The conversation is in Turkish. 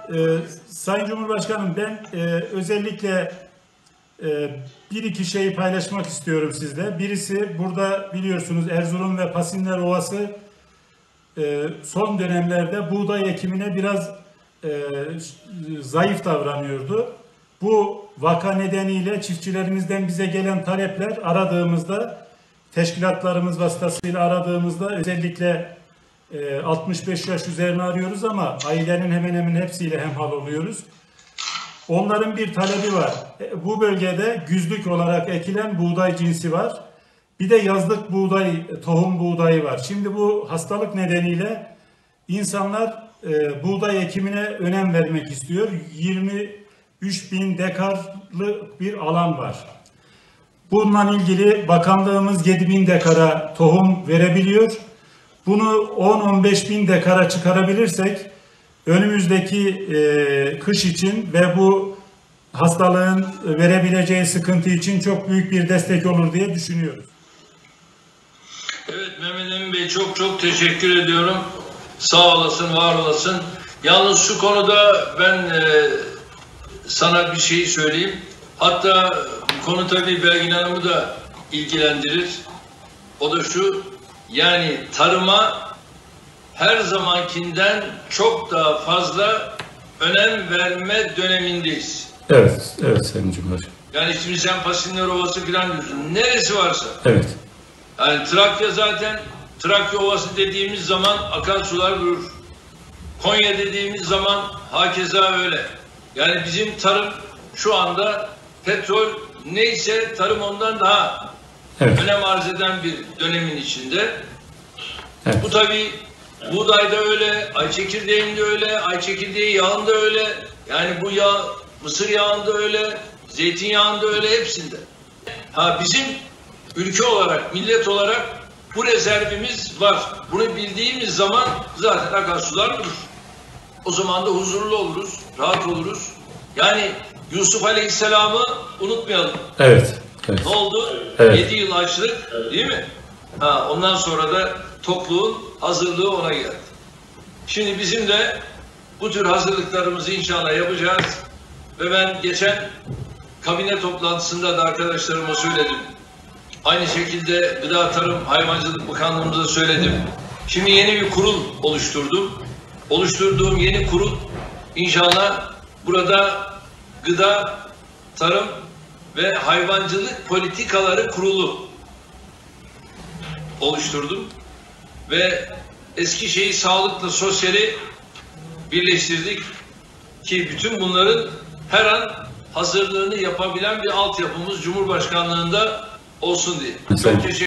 Sayın Cumhurbaşkanım, ben özellikle bir iki şeyi paylaşmak istiyorum sizle. Birisi, burada biliyorsunuz Erzurum ve Pasinler Ovası son dönemlerde buğday ekimine biraz zayıf davranıyordu. Bu vaka nedeniyle çiftçilerimizden bize gelen talepler aradığımızda, teşkilatlarımız vasıtasıyla aradığımızda özellikle 65 yaş üzerine arıyoruz ama ailenin hemen hemen hepsiyle hemhal oluyoruz. Onların bir talebi var. Bu bölgede güzlük olarak ekilen buğday cinsi var. Bir de yazlık buğday, tohum buğdayı var. Şimdi bu hastalık nedeniyle insanlar buğday ekimine önem vermek istiyor. 23.000 dekarlık bir alan var. Bununla ilgili bakanlığımız 7.000 dekara tohum verebiliyor. Bunu 10-15.000 dekara çıkarabilirsek önümüzdeki kış için ve bu hastalığın verebileceği sıkıntı için çok büyük bir destek olur diye düşünüyoruz. Evet Mehmet Emin Bey, çok teşekkür ediyorum. Sağ olasın, var olasın. Yalnız şu konuda ben sana bir şey söyleyeyim. Hatta bu konu tabii Belgin Hanım'ı da ilgilendirir. O da şu, yani tarıma her zamankinden çok daha fazla önem verme dönemindeyiz. Evet Sayın Cumhurbaşkanım. Yani şimdi sen Pasinler Ovası falan diyorsun. Neresi varsa. Evet. Yani Trakya zaten, Trakya Ovası dediğimiz zaman akan sular durur. Konya dediğimiz zaman hakeza öyle. Yani bizim tarım şu anda petrol neyse tarım ondan daha önem arz eden bir dönemin içinde. Evet. Bu tabii buğdayda öyle, ay çekirdeğinde öyle, ay çekirdeği yağında öyle. Yani bu yağ, mısır yağında öyle, zeytinyağında öyle, hepsinde. Bizim ülke olarak, millet olarak bu rezervimiz var. Bunu bildiğimiz zaman zaten akarsular durur. O zaman da huzurlu oluruz, rahat oluruz. Yani Yusuf Aleyhisselam'ı unutmayalım. Evet. Ne oldu? Evet. 7 yıl açlık, değil mi? Ondan sonra da tokluğun hazırlığı ona geldi. Şimdi bizim de bu tür hazırlıklarımızı inşallah yapacağız. Ve ben geçen kabine toplantısında da arkadaşlarıma söyledim. Aynı şekilde Gıda Tarım Hayvancılık Bakanlığımıza söyledim. Şimdi yeni bir kurul oluşturdum. Oluşturduğum yeni kurul inşallah burada Gıda, Tarım ve Hayvancılık Politikaları Kurulu oluşturdum. Ve Eskişehir Sağlıkla Sosyal'i birleştirdik ki bütün bunların her an hazırlığını yapabilen bir altyapımız Cumhurbaşkanlığında olsun diye. Çok teşekkür ederim.